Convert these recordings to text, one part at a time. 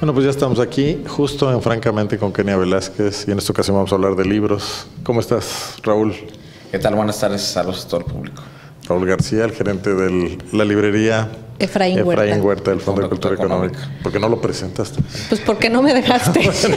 Bueno, pues ya estamos aquí, justo en Francamente con Kenia Velázquez, y en esta ocasión vamos a hablar de libros. ¿Cómo estás, Raúl? ¿Qué tal? Buenas tardes, saludos a todo el público. Raúl García, el gerente de la librería Efraín Huerta del Fondo de Cultura Económica. ¿Por qué no lo presentaste? Pues porque no me dejaste. Bueno.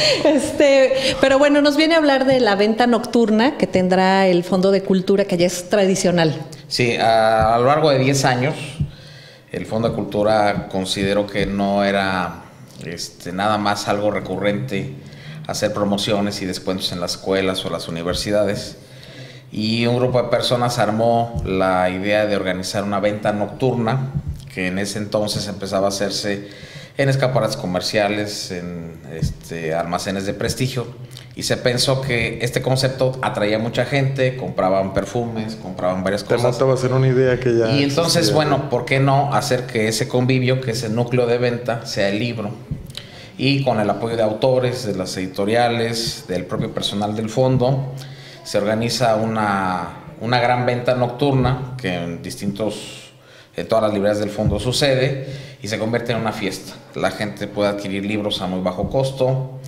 Pero bueno, nos viene a hablar de la venta nocturna que tendrá el Fondo de Cultura, que ya es tradicional. Sí, a lo largo de 10 años, el Fondo de Cultura consideró que no era nada más algo recurrente hacer promociones y descuentos en las escuelas o las universidades. Y un grupo de personas armó la idea de organizar una venta nocturna, que en ese entonces empezaba a hacerse en escaparates comerciales, en almacenes de prestigio, y se pensó que este concepto atraía a mucha gente, compraban perfumes, compraban varias cosas. Te montabas en una idea que ya... Y entonces, bueno, ¿por qué no hacer que ese convivio, que ese núcleo de venta, sea el libro? Y con el apoyo de autores, de las editoriales, del propio personal del fondo, se organiza una gran venta nocturna que en todas las librerías del fondo sucede y se convierte en una fiesta. La gente puede adquirir libros a muy bajo costo,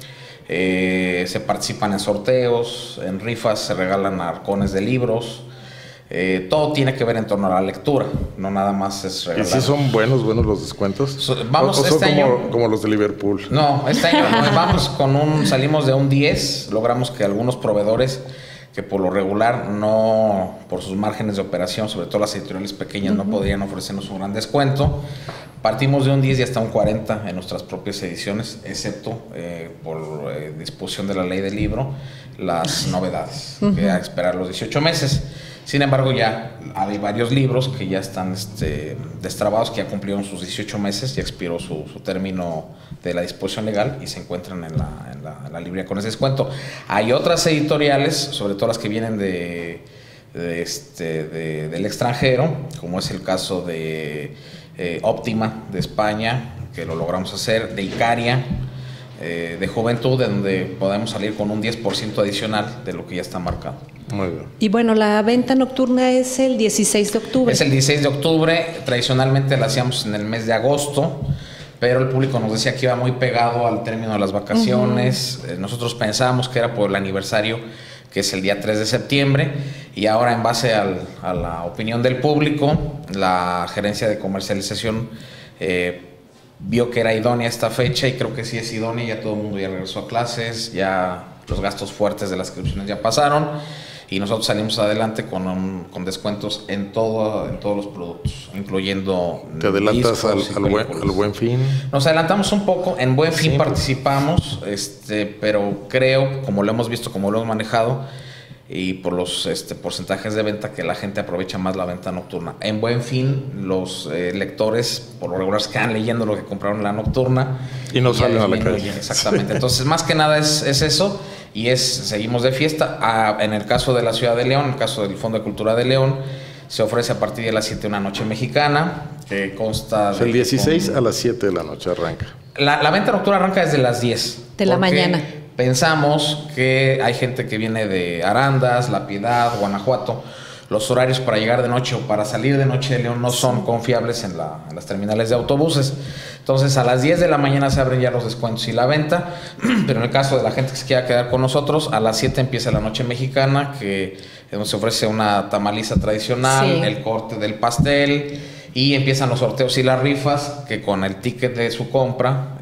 se participan en sorteos, en rifas, se regalan arcones de libros. Todo tiene que ver en torno a la lectura, no nada más es regalar. ¿Y si son buenos los descuentos? Vamos ¿O son como los de Liverpool? No, este año salimos de un 10, logramos que algunos proveedores que por lo regular no, por sus márgenes de operación, sobre todo las editoriales pequeñas, no podrían ofrecernos un gran descuento. Partimos de un 10 y hasta un 40 en nuestras propias ediciones, excepto por disposición de la ley del libro, las novedades, que hay que esperar los 18 meses. Sin embargo, ya hay varios libros que ya están destrabados, que ya cumplieron sus 18 meses, ya expiró su término de la disposición legal y se encuentran en la librería con ese descuento. Hay otras editoriales, sobre todo las que vienen del extranjero, como es el caso de Óptima de España, que lo logramos hacer, de Icaria, de Juventud, de donde podemos salir con un 10% adicional de lo que ya está marcado. Muy bien. Y bueno, la venta nocturna es el 16 de octubre. Es el 16 de octubre, tradicionalmente la hacíamos en el mes de agosto, pero el público nos decía que iba muy pegado al término de las vacaciones. Nosotros pensábamos que era por el aniversario, que es el día 3 de septiembre, y ahora en base a la opinión del público, la gerencia de comercialización vio que era idónea esta fecha, y creo que sí es idónea. Ya todo el mundo ya regresó a clases, ya los gastos fuertes de las inscripciones ya pasaron, y nosotros salimos adelante con descuentos en todos los productos, incluyendo... ¿Te adelantas al Buen Fin? Nos adelantamos un poco, en Buen Fin participamos, pero creo, como lo hemos visto, como lo hemos manejado, y por los porcentajes de venta, que la gente aprovecha más la venta nocturna. En Buen Fin, los lectores por lo regular se quedan leyendo lo que compraron en la nocturna y no salen a la calle. Exactamente. Sí. Entonces, más que nada es eso, y seguimos de fiesta. En el caso de la Ciudad de León, en el caso del Fondo de Cultura de León, se ofrece a partir de las 7 una noche mexicana, que consta... El 16 a las 7 de la noche arranca. La venta nocturna arranca desde las 10. De la mañana. Pensamos que hay gente que viene de Arandas, La Piedad, Guanajuato. Los horarios para llegar de noche o para salir de noche de León no son confiables en las terminales de autobuses. Entonces, a las 10 de la mañana se abren ya los descuentos y la venta, pero en el caso de la gente que se quiera quedar con nosotros, a las 7 empieza la noche mexicana, que se ofrece una tamaliza tradicional, el corte del pastel, y empiezan los sorteos y las rifas, que con el ticket de su compra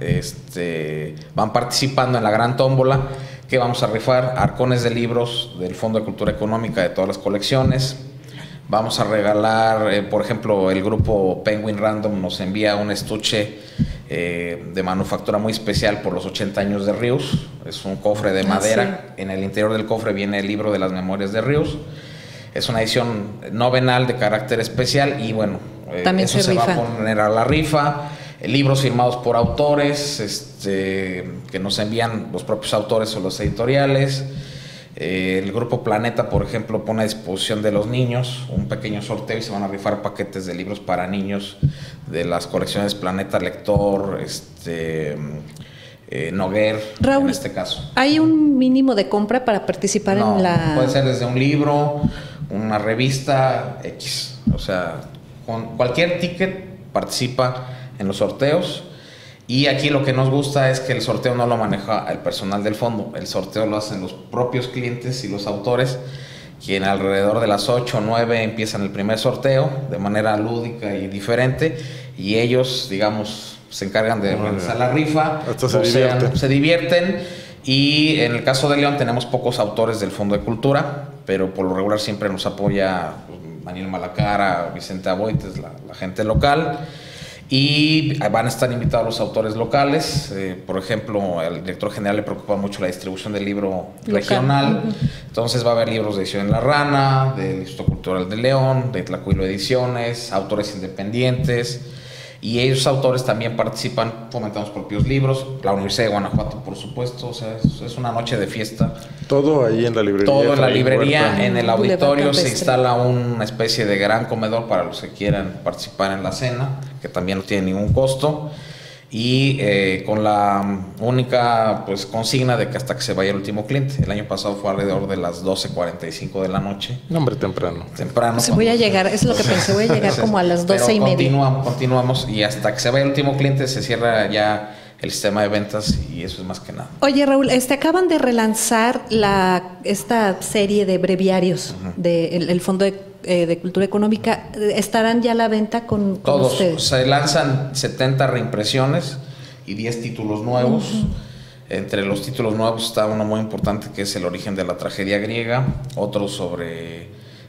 van participando en la gran tómbola, que vamos a rifar arcones de libros del Fondo de Cultura Económica de todas las colecciones. Vamos a regalar, por ejemplo, el grupo Penguin Random nos envía un estuche de manufactura muy especial por los 80 años de Ríos. Es un cofre de madera. En el interior del cofre viene el libro de las memorias de Ríos. Es una edición novenal de carácter especial, y bueno, también eso se va a poner a la rifa. Libros firmados por autores que nos envían los propios autores o los editoriales. El grupo Planeta, por ejemplo, pone a disposición de los niños un pequeño sorteo, y se van a rifar paquetes de libros para niños de las colecciones Planeta Lector, Noguer, Raúl, en este caso. ¿Hay un mínimo de compra para participar en la...? Puede ser desde un libro, una revista X. O sea, con cualquier ticket participa en los sorteos. Y aquí lo que nos gusta es que el sorteo no lo maneja el personal del fondo, el sorteo lo hacen los propios clientes y los autores, quien alrededor de las 8 o 9 empiezan el primer sorteo de manera lúdica y diferente, y ellos, digamos, se encargan de realizar la rifa. Hasta se divierten. Y en el caso de León tenemos pocos autores del Fondo de Cultura, pero por lo regular siempre nos apoya Daniel Malacara, Vicente Aboites, la gente local. Y van a estar invitados los autores locales. Por ejemplo, al director general le preocupa mucho la distribución del libro regional. Entonces va a haber libros de Edición en La Rana, del Instituto Cultural de León, de Tlacuilo Ediciones, autores independientes. Y ellos autores también participan fomentando sus propios libros. La Universidad de Guanajuato, por supuesto. O sea, es una noche de fiesta. Todo ahí en la librería. Todo en la librería. En el auditorio se instala una especie de gran comedor para los que quieran participar en la cena, que también no tiene ningún costo. Y con la única consigna de que hasta que se vaya el último cliente. El año pasado fue alrededor de las 12:45 de la noche. No, hombre, temprano. Pues voy a llegar, es lo que pensé, voy a llegar como a las 12:30. Continuamos y hasta que se vaya el último cliente se cierra ya el sistema de ventas y eso es más que nada. Oye, Raúl, acaban de relanzar esta serie de breviarios del Fondo de Cultura Económica. ¿Estarán ya a la venta con todos ustedes? Se lanzan 70 reimpresiones y 10 títulos nuevos. Entre los títulos nuevos está uno muy importante que es El origen de la tragedia griega, otro sobre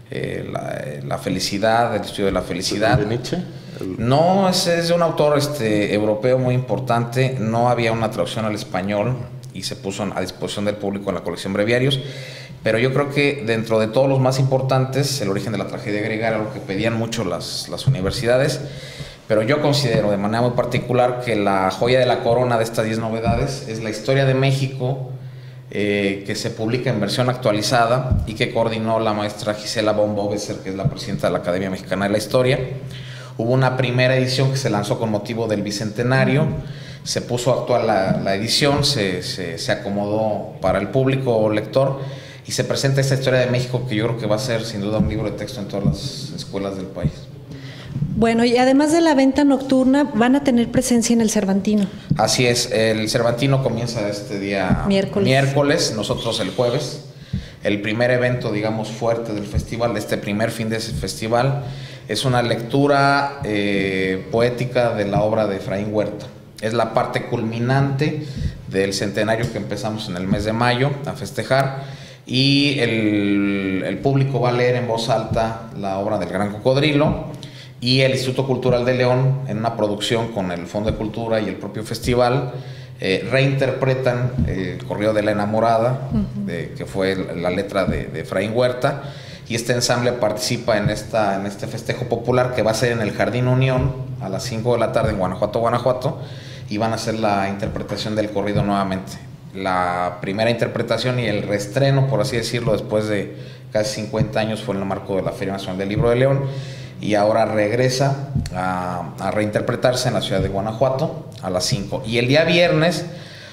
la felicidad, el estudio de la felicidad. ¿De Nietzsche? No, es de un autor europeo muy importante. No había una traducción al español y se puso a disposición del público en la colección Breviarios. Pero yo creo que dentro de todos los más importantes, El origen de la tragedia griega era lo que pedían mucho las universidades. Pero yo considero de manera muy particular que la joya de la corona de estas 10 novedades es la historia de México, que se publica en versión actualizada y que coordinó la maestra Gisela von Boveser, que es la presidenta de la Academia Mexicana de la Historia. Hubo una primera edición que se lanzó con motivo del bicentenario. Se puso actual la edición, se acomodó para el público lector y se presenta esta historia de México que yo creo que va a ser sin duda un libro de texto en todas las escuelas del país. Bueno, y además de la venta nocturna, van a tener presencia en el Cervantino. Así es, el Cervantino comienza este día miércoles, nosotros el jueves. El primer evento, digamos, fuerte del festival, de este primer fin de ese festival, es una lectura poética de la obra de Efraín Huerta. Es la parte culminante del centenario que empezamos en el mes de mayo a festejar. Y el público va a leer en voz alta la obra del Gran Cocodrilo. Y el Instituto Cultural de León, en una producción con el Fondo de Cultura y el propio festival, reinterpretan el corrido de la enamorada, que fue la letra de Efraín Huerta, y este ensamble participa en este festejo popular que va a ser en el Jardín Unión a las 5 de la tarde en Guanajuato, y van a hacer la interpretación del corrido nuevamente. La primera interpretación y el reestreno, por así decirlo, después de casi 50 años fue en el marco de la Feria Nacional del Libro de León, y ahora regresa a reinterpretarse en la ciudad de Guanajuato a las 5. Y el día viernes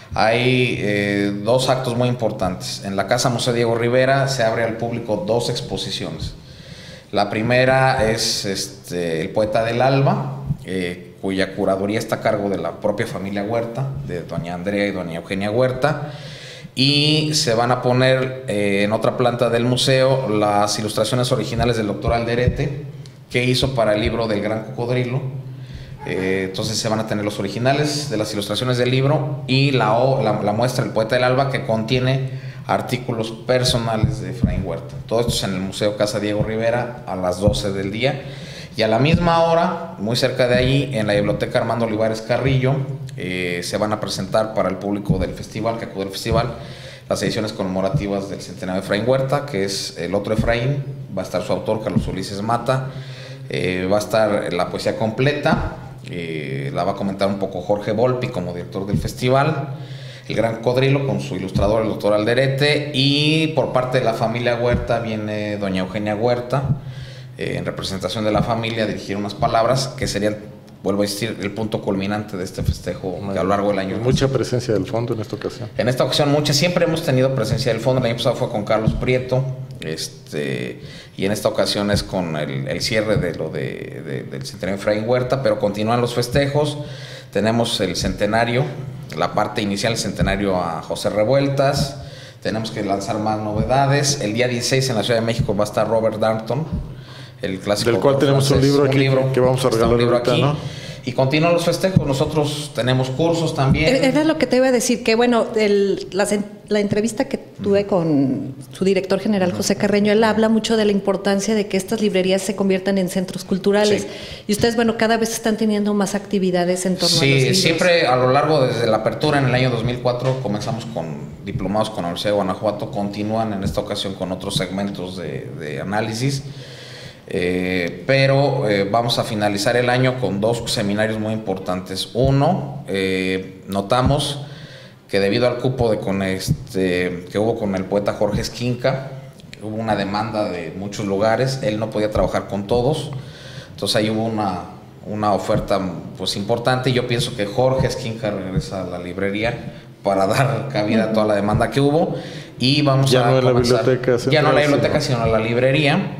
hay 2 actos muy importantes. En la Casa Museo Diego Rivera se abre al público 2 exposiciones. La primera es El poeta del alba, cuya curaduría está a cargo de la propia familia Huerta, de doña Andrea y doña Eugenia Huerta. Y se van a poner en otra planta del museo las ilustraciones originales del doctor Alderete, que hizo para el libro del Gran Cocodrilo. Entonces se van a tener los originales de las ilustraciones del libro y la muestra El poeta del alba, que contiene artículos personales de Efraín Huerta. Todo esto es en el Museo Casa Diego Rivera a las 12 del día. Y a la misma hora, muy cerca de allí, en la Biblioteca Armando Olivares Carrillo, se van a presentar para el público del festival, que acude al festival, las ediciones conmemorativas del centenario de Efraín Huerta, que es El otro Efraín. Va a estar su autor, Carlos Ulises Mata. Va a estar la poesía completa, la va a comentar un poco Jorge Volpi como director del festival, El Gran Cocodrilo con su ilustrador, el doctor Alderete, y por parte de la familia Huerta viene doña Eugenia Huerta, en representación de la familia, a dirigir unas palabras que serían, vuelvo a decir, el punto culminante de este festejo que a lo largo del año. Mucha presencia del fondo en esta ocasión. En esta ocasión, siempre hemos tenido presencia del fondo. El año pasado fue con Carlos Prieto, Y en esta ocasión es con el cierre de del centenario de Efraín Huerta, pero continúan los festejos. Tenemos el centenario, la parte inicial del centenario a José Revueltas. Tenemos que lanzar más novedades. El día 16 en la Ciudad de México va a estar Robert Darnton, el clásico del cual tenemos francés, un libro aquí que vamos a regalar ahorita, aquí, ¿no? Y continúan los festejos. Nosotros tenemos cursos también. Era lo que te iba a decir, que bueno, la entrevista que tuve con su director general, José Carreño, él habla mucho de la importancia de que estas librerías se conviertan en centros culturales. Sí. Y ustedes, bueno, cada vez están teniendo más actividades en torno a los libros. Sí, siempre a lo largo, desde la apertura en el año 2004, comenzamos con diplomados con la Universidad de Guanajuato, continúan en esta ocasión con otros segmentos de análisis. Pero vamos a finalizar el año con 2 seminarios muy importantes. Uno, notamos que debido al cupo que hubo con el poeta Jorge Esquinca, hubo una demanda de muchos lugares, él no podía trabajar con todos, entonces ahí hubo una oferta pues importante, y yo pienso que Jorge Esquinca regresa a la librería para dar cabida a toda la demanda que hubo, y vamos ya a no comenzar, la biblioteca central, ya no la biblioteca, sino la librería.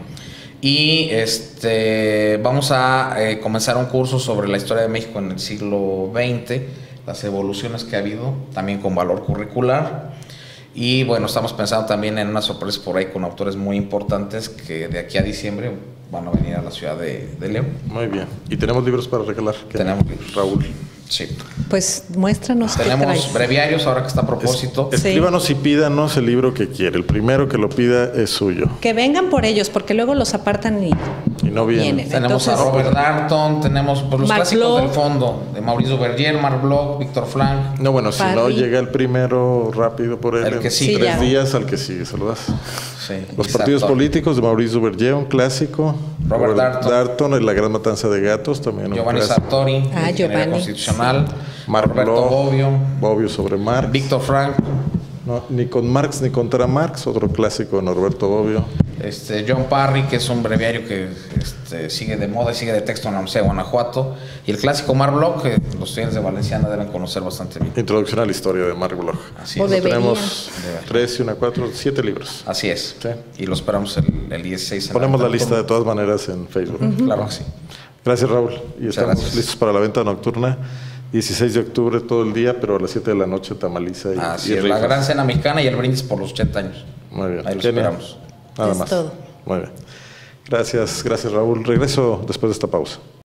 Y vamos a comenzar un curso sobre la historia de México en el siglo XX, las evoluciones que ha habido, también con valor curricular. Y bueno, estamos pensando también en una sorpresa por ahí con autores muy importantes que de aquí a diciembre van a venir a la ciudad de León. Muy bien. ¿Y tenemos libros para regalar? Tenemos libros. Raúl. Sí. Pues muéstranos. Tenemos breviarios ahora que está a propósito. Escríbanos y pídanos el libro que quiere. El primero que lo pida es suyo. Que vengan por ellos, porque luego los apartan y no vienen. Tenemos a Robert Darnton, tenemos pues, los clásicos del fondo, de Maurice Berger, Marc Bloch, Víctor Frank. No, bueno, si no llega el primero rápido por él, el que en 3 días al que sigue, se lo das. Sí, los partidos políticos de Maurice Berger, un clásico. Robert Darnton, La Gran Matanza de Gatos, también Giovanni Sartori, Ingeniería Constitucional. Marc Roberto Bobbio sobre Marx. Víctor Frank. No, ni con Marx ni contra Marx, otro clásico de Norberto Bobbio. John Parry, que es un breviario que sigue de moda y sigue de texto en la Universidad de Guanajuato. Y el clásico Marc Bloch, que los estudiantes de Valenciana deben conocer bastante bien. Introducción a la historia de Marc Bloch. Así es. Tenemos 3 y 1, 4, 7 libros. Así es. ¿Sí? Y lo esperamos el 16. Ponemos la lista de todas maneras en Facebook. Claro que sí. Gracias, Raúl. Y estamos listos para la venta nocturna. 16 de octubre todo el día, pero a las 7 de la noche tamaliza. Así es, la gran cena mexicana y el brindis por los 80 años. Muy bien. Ahí lo esperamos. Nada más. Todo. Muy bien. Gracias, Raúl. Regreso después de esta pausa.